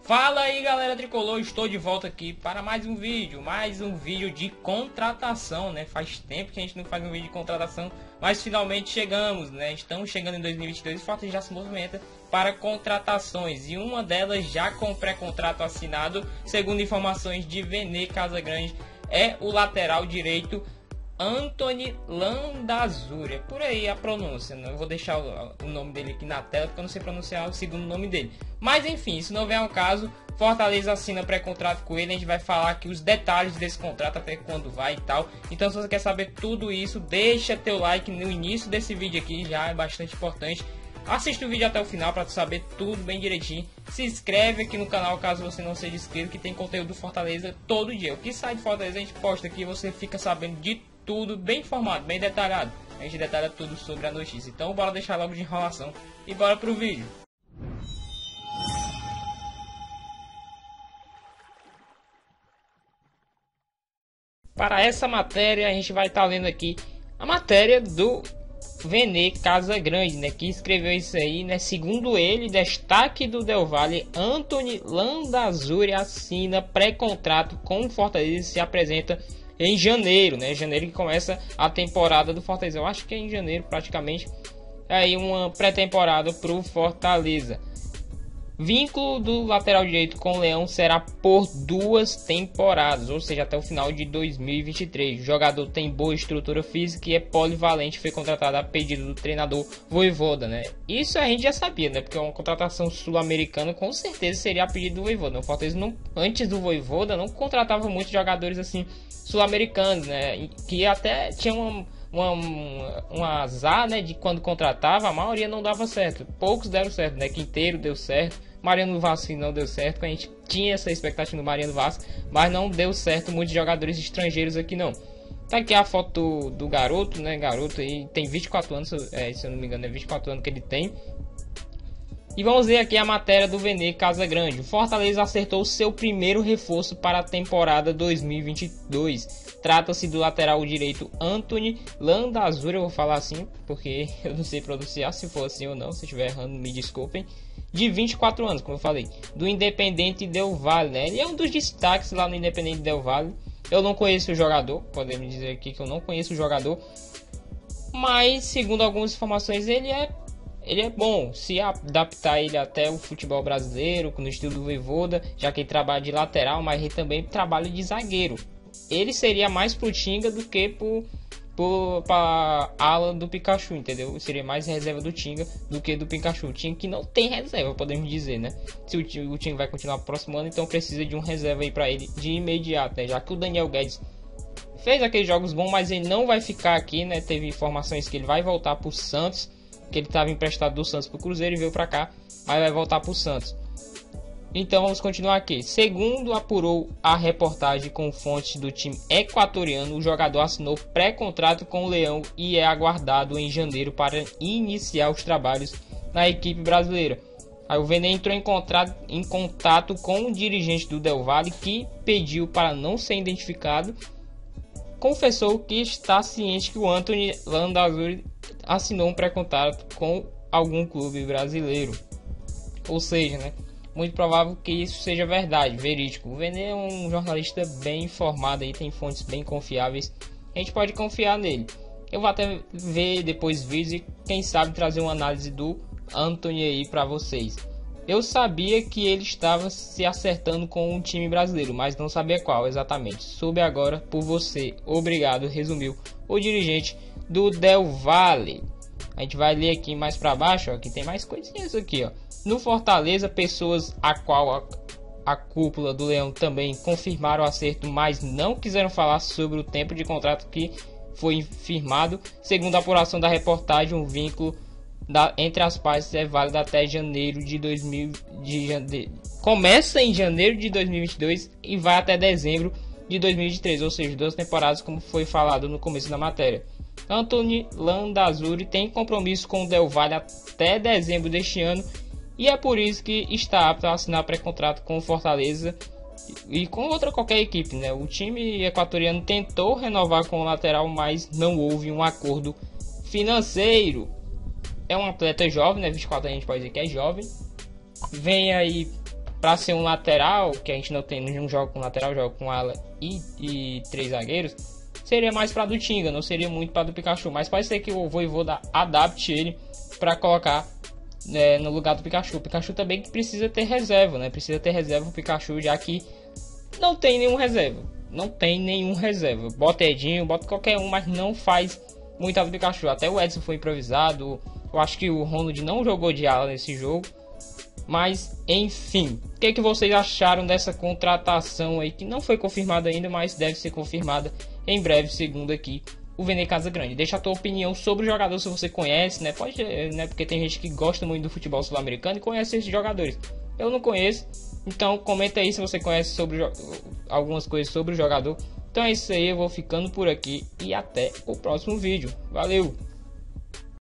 Fala aí galera tricolor, estou de volta aqui para mais um vídeo de contratação, né? Faz tempo que a gente não faz um vídeo de contratação, mas finalmente chegamos, né? Estamos chegando em 2022 e o Fortaleza já se movimenta para contratações e uma delas já com pré-contrato assinado, segundo informações de Vene Casagrande, é o lateral direito Anthony Landazuri. É por aí a pronúncia, né? Eu vou deixar o nome dele aqui na tela porque eu não sei pronunciar o segundo nome dele. Mas enfim, se não vier ao caso, Fortaleza assina pré-contrato com ele. A gente vai falar aqui os detalhes desse contrato, até quando vai e tal. Então se você quer saber tudo isso, deixa teu like no início desse vídeo aqui, já é bastante importante. Assista o vídeo até o final para saber tudo bem direitinho. Se inscreve aqui no canal caso você não seja inscrito, que tem conteúdo do Fortaleza todo dia. O que sai de Fortaleza a gente posta aqui, você fica sabendo de tudo bem informado, bem detalhado. A gente detalha tudo sobre a notícia. Então bora deixar logo de enrolação e bora pro vídeo. Para essa matéria a gente vai estar lendo aqui a matéria do Vene Casagrande, né, que escreveu isso aí, né? Segundo ele, destaque do Del Valle, Anthony Landazuri assina pré-contrato com o Fortaleza e se apresenta em janeiro, né? Janeiro que começa a temporada do Fortaleza. Eu acho que é em janeiro praticamente. Aí uma pré-temporada para o Fortaleza. Vínculo do lateral direito com o Leão será por 2 temporadas, ou seja, até o final de 2023. O jogador tem boa estrutura física e é polivalente. Foi contratado a pedido do treinador Vojvoda, né? Isso a gente já sabia, né? Porque uma contratação sul-americana com certeza seria a pedido do Vojvoda. O Fortaleza não, antes do Vojvoda não contratava muitos jogadores assim sul-americanos, né? Que até tinha um azar, né, de quando contratava, a maioria não dava certo. Poucos deram certo, né? Quinteiro deu certo, Mariano Vasco não deu certo. A gente tinha essa expectativa no Mariano Vasco, mas não deu certo muitos jogadores estrangeiros aqui não. Tá aqui a foto do garoto, né? Garoto aí tem 24 anos, se eu não me engano é 24 anos que ele tem. E vamos ver aqui a matéria do Vene Casagrande. O Fortaleza acertou seu primeiro reforço para a temporada 2022. Trata-se do lateral direito Anthony Landazuri, eu vou falar assim porque eu não sei pronunciar, se for assim ou não, se estiver errando me desculpem. De 24 anos, como eu falei, do Independente Del Valle, né? Ele é um dos destaques lá no Independente Del Valle. Eu não conheço o jogador, podemos dizer aqui que eu não conheço o jogador, mas segundo algumas informações ele é bom, se adaptar ele até o futebol brasileiro, no estilo do Vojvoda, já que ele trabalha de lateral, mas ele também trabalha de zagueiro. Ele seria mais pro Tinga do que para ala do Pikachu, entendeu? Seria mais reserva do Tinga do que do Pikachu. O Tinga que não tem reserva, podemos dizer, né? Se o Tinga vai continuar próximo ano, então precisa de um reserva aí para ele de imediato, né? Já que o Daniel Guedes fez aqueles jogos bons, mas ele não vai ficar aqui, né? Teve informações que ele vai voltar pro Santos, que ele estava emprestado do Santos para o Cruzeiro e veio para cá, mas vai voltar para o Santos. Então vamos continuar aqui. Segundo apurou a reportagem com fontes do time equatoriano, o jogador assinou pré-contrato com o Leão e é aguardado em janeiro para iniciar os trabalhos na equipe brasileira. Aí o Vene entrou em contato com o dirigente do Del Valle, que pediu para não ser identificado. Confessou que está ciente que o Anthony Landazuri assinou um pré-contrato com algum clube brasileiro. Ou seja, né, muito provável que isso seja verdade, verídico. O Vene é um jornalista bem informado aí, tem fontes bem confiáveis. A gente pode confiar nele. Eu vou até ver depois vídeos e quem sabe trazer uma análise do Anthony aí para vocês. Eu sabia que ele estava se acertando com um time brasileiro, mas não sabia qual exatamente. Soube agora por você. Obrigado, resumiu o dirigente do Del Valle. A gente vai ler aqui mais para baixo, ó, que tem mais coisinhas aqui, ó. No Fortaleza, pessoas a qual a cúpula do Leão também confirmaram o acerto, mas não quiseram falar sobre o tempo de contrato que foi firmado. Segundo a apuração da reportagem, um vínculo entre as partes é válido até janeiro de 2022. Começa em janeiro de 2022 e vai até dezembro de 2023, ou seja, 2 temporadas, como foi falado no começo da matéria. Anthony Landazuri tem compromisso com o Del Valle até dezembro deste ano e é por isso que está apto a assinar pré-contrato com o Fortaleza e com qualquer equipe, né? O time equatoriano tentou renovar com o lateral, mas não houve um acordo financeiro. É um atleta jovem, né? 24 anos, a gente pode dizer que é jovem. Vem aí para ser um lateral, que a gente não tem nenhum jogo com lateral, joga com ala e 3 zagueiros, seria mais para do Tinga, não seria muito para do Pikachu, mas pode ser que o Voivoda adapte ele para colocar no lugar do Pikachu. O Pikachu também que precisa ter reserva, né? Precisa ter reserva o Pikachu, já que não tem nenhum reserva. Não tem nenhum reserva. Bota Edinho, bota qualquer um, mas não faz muito do Pikachu. Até o Edson foi improvisado. Eu acho que o Ronald não jogou de ala nesse jogo. Mas, enfim. O que vocês acharam dessa contratação aí? Que não foi confirmada ainda, mas deve ser confirmada em breve, segundo aqui o Vene Casagrande. Deixa a tua opinião sobre o jogador, se você conhece, né? Pode, né? Porque tem gente que gosta muito do futebol sul-americano e conhece esses jogadores. Eu não conheço, então comenta aí se você conhece sobre algumas coisas sobre o jogador. Então é isso aí, eu vou ficando por aqui e até o próximo vídeo. Valeu!